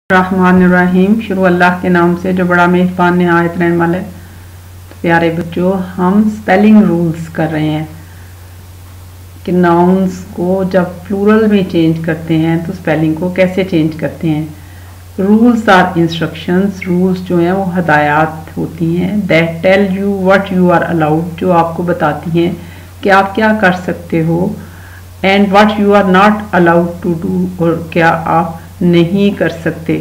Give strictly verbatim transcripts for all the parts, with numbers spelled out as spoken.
रहमानिर्रहीम। शुरू अल्लाह के नाम से जो बड़ा मेहरबान निहायत रहने वाला है। तो प्यारे बच्चों, हम स्पेलिंग रूल्स कर रहे हैं कि नाउन्स को जब प्लूरल में चेंज करते हैं तो स्पेलिंग को कैसे चेंज करते हैं। Rules are instructions. रूल्स जो हैं वो हदायत होती हैं। That tell you what you are allowed, जो आपको बताती हैं कि आप क्या कर सकते हो, and what you are not allowed to do, और क्या आप नहीं कर सकते।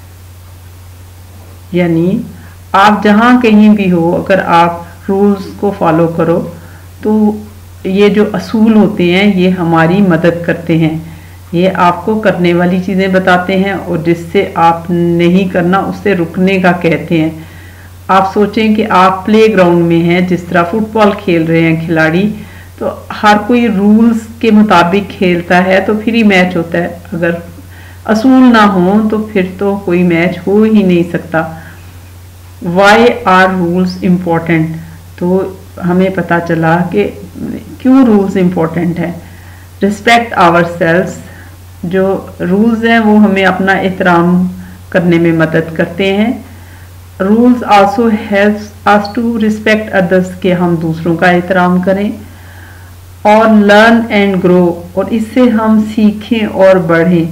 यानी आप जहाँ कहीं भी हो, अगर आप रूल्स को फॉलो करो तो ये जो असूल होते हैं ये हमारी मदद करते हैं। ये आपको करने वाली चीज़ें बताते हैं और जिससे आप नहीं करना उससे रुकने का कहते हैं। आप सोचें कि आप प्ले ग्राउंड में हैं, जिस तरह फुटबॉल खेल रहे हैं खिलाड़ी, तो हर कोई रूल्स के मुताबिक खेलता है तो फिर ही मैच होता है। अगर असूल ना हो तो फिर तो कोई मैच हो ही नहीं सकता। वाई आर रूल्स इम्पोर्टेंट, तो हमें पता चला कि क्यों रूल्स इम्पोर्टेंट है। रिस्पेक्ट आवर सेल्स, जो रूल्स हैं वो हमें अपना एहतराम करने में मदद करते हैं। Rules also helps us to respect others, के हम दूसरों का एहतराम करें। और लर्न एंड ग्रो, और इससे हम सीखें और बढ़ें।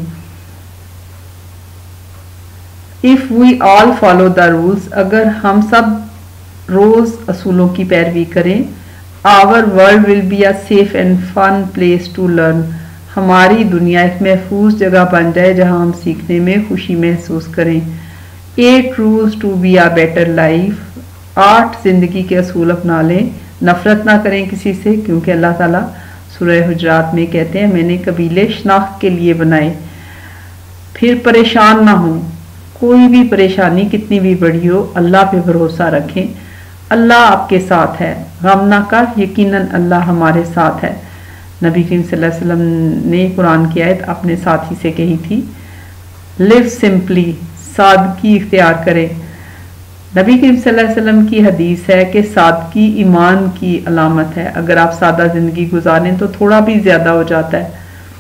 If we all follow the rules, अगर हम सब रोज़ असूलों की पैरवी करें, our world will be a safe and fun place to learn, हमारी दुनिया एक महफूज जगह बन जाए जहां हम सीखने में खुशी महसूस करें। Eight rules to be a better life, आठ जिंदगी के असूल अपना लें। नफरत ना करें किसी से, क्योंकि अल्लाह ताला सूरह हुजरात में कहते हैं मैंने कबीले शनाख्त के लिए बनाए। फिर परेशान ना हो, कोई भी परेशानी कितनी भी बड़ी हो, अल्लाह पे भरोसा रखें, अल्लाह आपके साथ है। गम ना कर, यकीनन अल्लाह हमारे साथ है। नबी करीम सल्लल्लाहु अलैहि वसल्लम ने कुरान की आयत अपने साथी से कही थी, लिव सिंपली, सादगी इख्तियार करें। नबी करीम सल्लल्लाहु अलैहि वसल्लम की हदीस है कि सादगी ईमान की अलामत है। अगर आप सादा ज़िंदगी गुजारें तो थोड़ा भी ज़्यादा हो जाता है।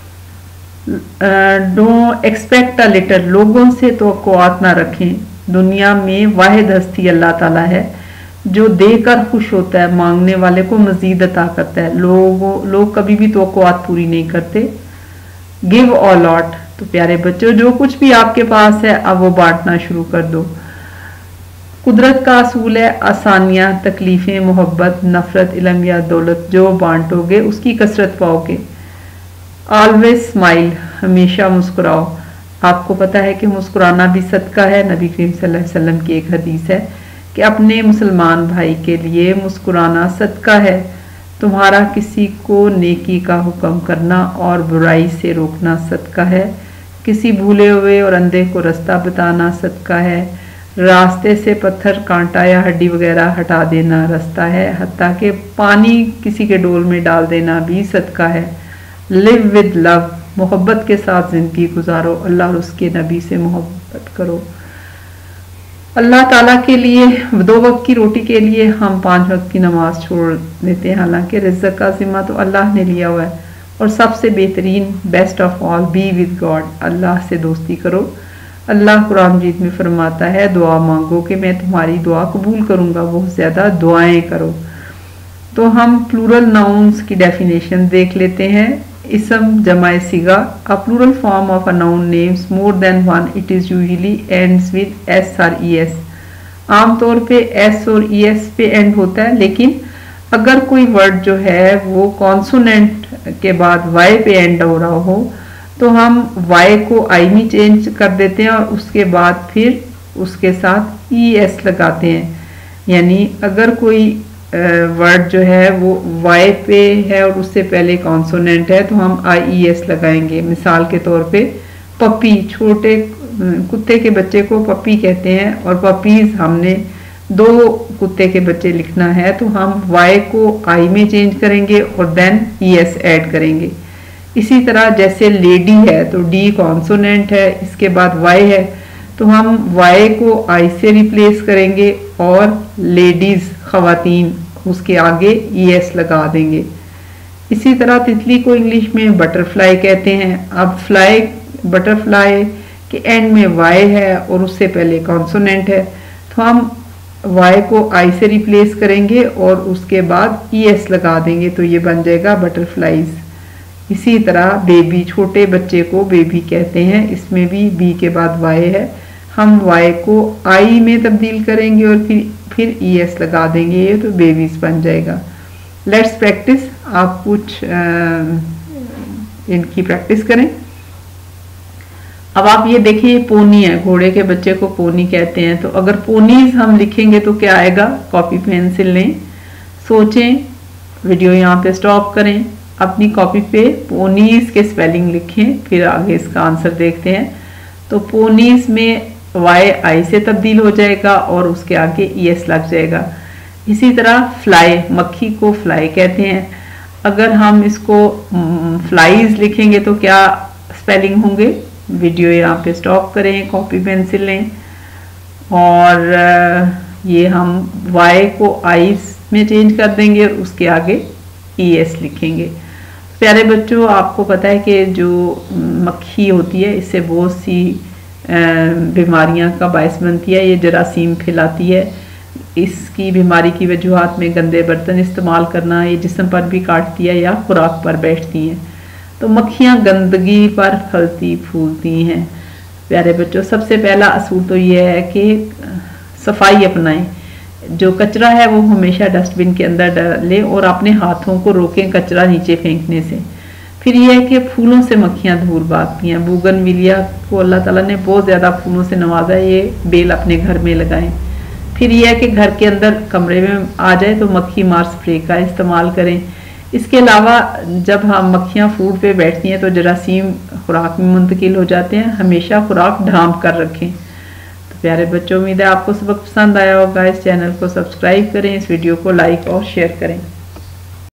डोंट एक्सपेक्ट अ लिटिल, लोगों से तवक्कुआत ना रखें। दुनिया में वाहिद हस्ती अल्लाह ताला है जो देकर खुश होता है, मांगने वाले को मजीद अता करता है। लोगों लोग कभी भी तवक्कुआत पूरी नहीं करते। गिव और लॉट, तो प्यारे बच्चों जो कुछ भी आपके पास है अब वो बांटना शुरू कर दो। कुदरत का असूल है आसानियाँ, तकलीफ़ें, मोहब्बत, नफ़रत, इल्म या दौलत, जो बांटोगे उसकी कसरत पाओगे। ऑलवेज स्माइल, हमेशा मुस्कुराओ। आपको पता है कि मुस्कुराना भी सदका है। नबी करीम सल्लल्लाहु अलैहि वसल्लम की एक हदीस है कि अपने मुसलमान भाई के लिए मुस्कुराना सदका है। तुम्हारा किसी को नेकी का हुक्म करना और बुराई से रोकना सदका है। किसी भूले हुए और अंधे को रास्ता बताना सदका है। रास्ते से पत्थर, कांटा या हड्डी वगैरह हटा देना रास्ता है। हत्ता कि पानी किसी के डोल में डाल देना भी सदका है। लिव विद लव, मोहब्बत के साथ ज़िंदगी गुजारो। अल्लाह और उसके नबी से मोहब्बत करो। अल्लाह ताला के लिए दो वक्त की रोटी के लिए हम पांच वक्त की नमाज छोड़ देते हैं, हालांकि रिज़्क़ का ज़िम्मा तो अल्लाह ने लिया हुआ है। और सबसे बेहतरीन, best of all, be with God, अल्लाह से दोस्ती करो। अल्लाह कुरान मजीद में फरमाता है दुआ मांगो कि मैं तुम्हारी दुआ कबूल करूँगा, बहुत ज़्यादा दुआएँ करो। तो हम प्लूरल नाउन्स की डेफिनेशन देख लेते हैं। इसम जमाए सिगा, a plural form of a noun names more than one, it is usually ends with S और ई एस। आमतौर पे एस और ई एस पे एंड होता है, लेकिन अगर कोई वर्ड जो है वो कॉन्सोनेंट के बाद वाई पे एंड हो रहा हो तो हम वाई को आई में चेंज कर देते हैं और उसके बाद फिर उसके साथ ई एस लगाते हैं। यानी अगर कोई वर्ड जो है वो वाई पे है और उससे पहले कॉन्सोनेंट है तो हम आई ई एस लगाएंगे। मिसाल के तौर पे पपी, छोटे कुत्ते के बच्चे को पपी कहते हैं और पपीज हमने दो कुत्ते के बच्चे लिखना है तो हम वाई को आई में चेंज करेंगे और देन ई एस ऐड करेंगे। इसी तरह जैसे लेडी है तो डी कॉन्सोनेंट है, इसके बाद वाई है तो हम वाई को आई से रिप्लेस करेंगे और लेडीज, खवातीन, उसके आगे ई एस लगा देंगे। इसी तरह तितली को इंग्लिश में बटरफ्लाई कहते हैं। अब फ्लाई, बटरफ्लाई कि एंड में वाई है और उससे पहले कॉन्सोनेंट है, तो हम वाई को आई से रिप्लेस करेंगे और उसके बाद ई एस लगा देंगे, तो ये बन जाएगा बटरफ्लाइज। इसी तरह बेबी, छोटे बच्चे को बेबी कहते हैं, इसमें भी बी के बाद वाई है, हम वाई को आई में तब्दील करेंगे और फिर फिर ई एस लगा देंगे, ये तो बेबीज बन जाएगा। लेट्स प्रैक्टिस, आप कुछ आ, इनकी प्रैक्टिस करें। अब आप ये देखिए, पोनी है, घोड़े के बच्चे को पोनी कहते हैं, तो अगर पोनीज हम लिखेंगे तो क्या आएगा? कॉपी पेंसिल लें, सोचें, वीडियो यहाँ पे स्टॉप करें, अपनी कॉपी पे पोनीज के स्पेलिंग लिखें, फिर आगे इसका आंसर देखते हैं। तो पोनीज में वाई आई से तब्दील हो जाएगा और उसके आगे ई एस लग जाएगा। इसी तरह फ्लाई, मक्खी को फ्लाई कहते हैं, अगर हम इसको फ्लाईज लिखेंगे तो क्या स्पेलिंग होंगे? वीडियो यहाँ पे स्टॉप करें, कॉपी पेंसिल लें और ये हम वाई को आई में चेंज कर देंगे और उसके आगे ई एस लिखेंगे। प्यारे बच्चों, आपको पता है कि जो मक्खी होती है इससे बहुत सी बीमारियां का बायस बनती है, ये जरासीम फैलाती है। इसकी बीमारी की वजूहात में गंदे बर्तन इस्तेमाल करना, ये जिस्म पर भी काटती है या खुराक पर बैठती हैं। तो मक्खियां गंदगी पर फलती फूलती हैं। प्यारे बच्चों, सबसे पहला असूल तो ये है कि सफाई अपनाएं, जो कचरा है वो हमेशा डस्टबिन के अंदर डालें और अपने हाथों को रोकें कचरा नीचे फेंकने से। फिर यह है कि फूलों से मक्खियां धूल बांधती हैं, बूगनविलिया को अल्लाह ताला ने बहुत ज़्यादा फूलों से नवाजा है, ये बेल अपने घर में लगाएं। फिर यह है कि घर के अंदर कमरे में आ जाए तो मक्खी मार स्प्रे का इस्तेमाल करें। इसके अलावा जब हम मक्खियाँ फूड पे बैठती हैं तो जरासीम खुराक में मुंतकिल हो जाते हैं, हमेशा खुराक ढांप कर रखें। तो प्यारे बच्चों, उम्मीद है आपको सबक पसंद आया होगा। इस चैनल को सब्सक्राइब करें, इस वीडियो को लाइक और शेयर करें।